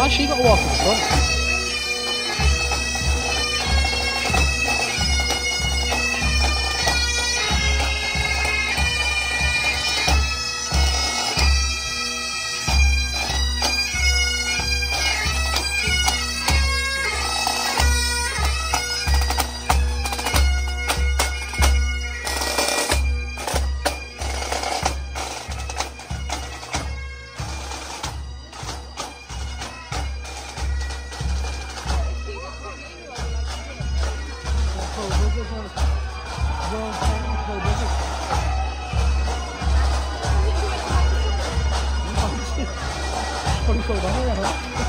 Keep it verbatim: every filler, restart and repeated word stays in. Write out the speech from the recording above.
Actually, you got to walk in front. Probably fall down there,